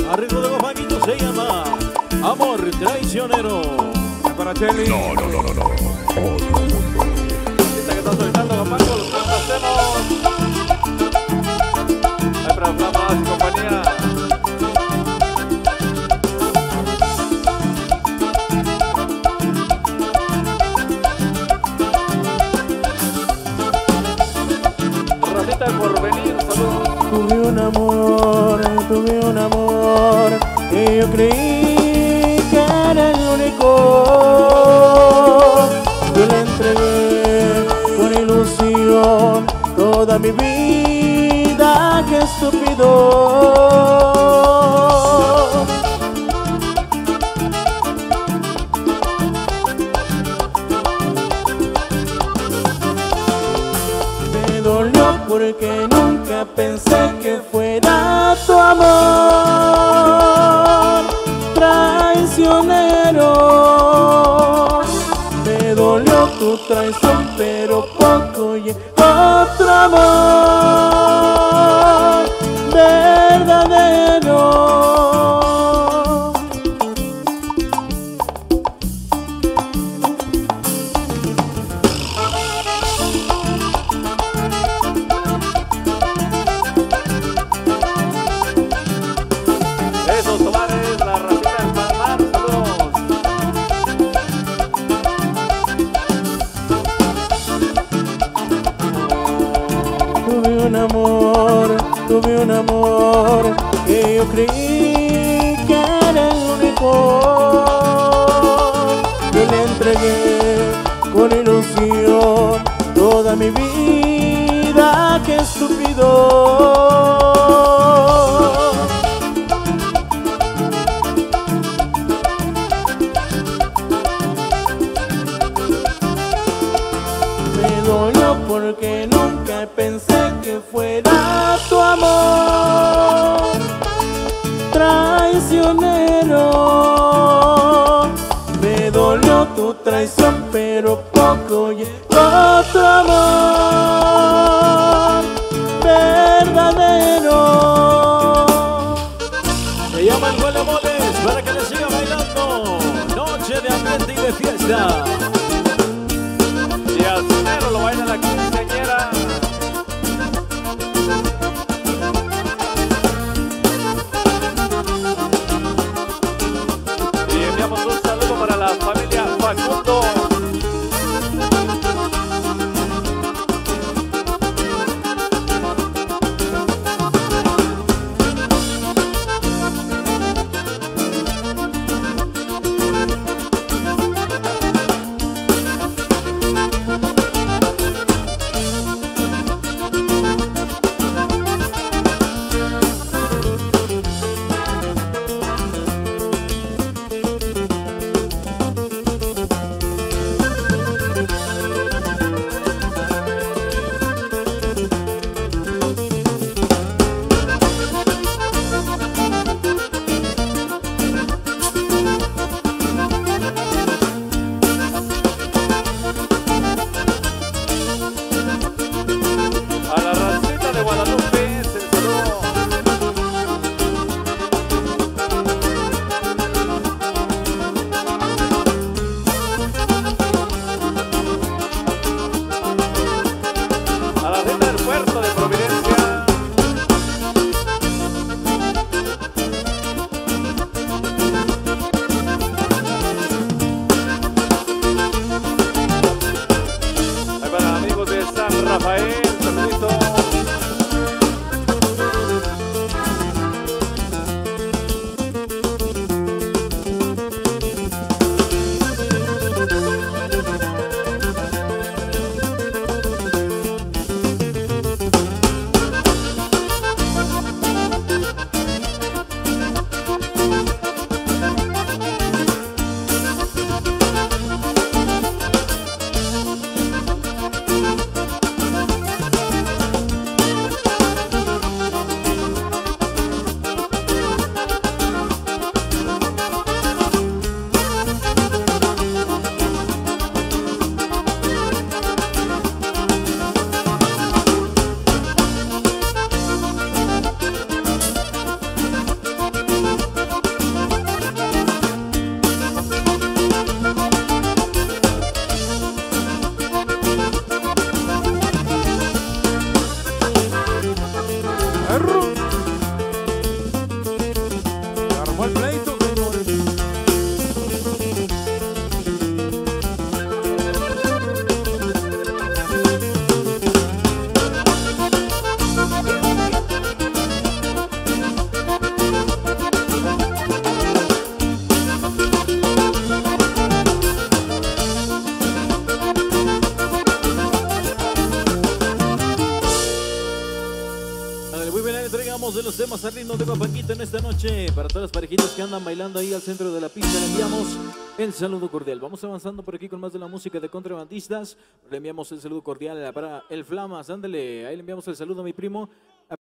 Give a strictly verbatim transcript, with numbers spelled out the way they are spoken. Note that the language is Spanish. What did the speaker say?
Arreglo de los vaguitos se llama Amor Traicionero. Para Cheli. No, no, no, no, no. Otro mundo. Esta que está soltando los pacos, los hacemos. Hay para Flamas y compañía. Racita del Porvenir, saludos. Tuve un amor, tuve un amor y yo creí que era el único. Yo le entregué con ilusión toda mi vida, qué estúpido. Me dolió porque nunca pensé que fuera tu amor traicionero. Me dolió tu traición, pero poco llegó otro amor verdadero. Esos tomares, la racita del Palmar, saludos. Tuve un amor, tuve un amor que yo creí que era el único. Yo le entregué con ilusión toda mi vida, qué estúpido. Me dolió porque nunca pensé que fuera tu amor traicionero. Me dolió tu traición, pero poco llegó otro amor verdadero. Se llama el Huele Moles para que le siga bailando. Noche de ambiente y de fiesta. Y al sonero lo baila la quinceañera. Y enviamos un saludo para la familia Facundo. A la racita de Guadalupe, se les saludo. A la racita del puerto de Providencia. Ahí para amigos de San Rafael, saludito. Disfrutamos de los temas al ritmo de Papanquito en esta noche. Para todas las parejitas que andan bailando ahí al centro de la pista, le enviamos el saludo cordial. Vamos avanzando por aquí con más de la música de Contrabandistas. Le enviamos el saludo cordial para el Flamas. Ándale, ahí le enviamos el saludo a mi primo.